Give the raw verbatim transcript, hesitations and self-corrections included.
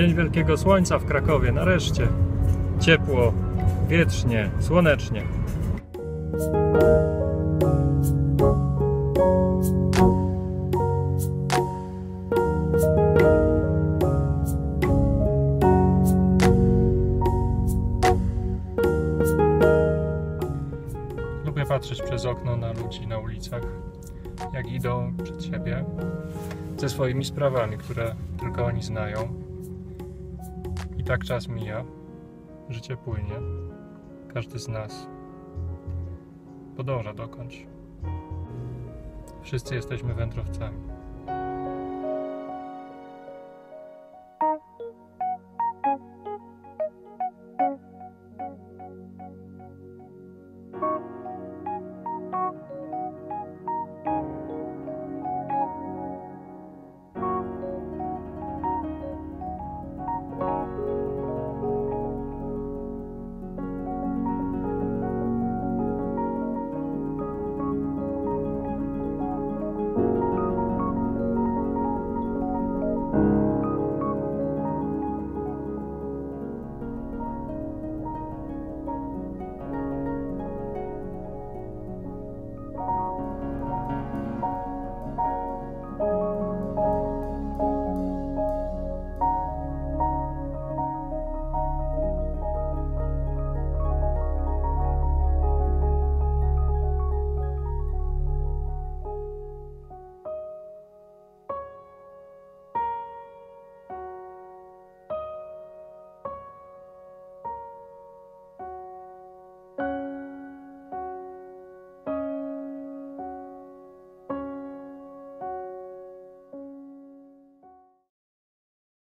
Dzień wielkiego słońca w Krakowie, nareszcie. Ciepło, wietrznie, słonecznie. Lubię patrzeć przez okno na ludzi na ulicach, jak idą przed siebie ze swoimi sprawami, które tylko oni znają. I tak czas mija, życie płynie, każdy z nas podąża dokądś. Wszyscy jesteśmy wędrowcami.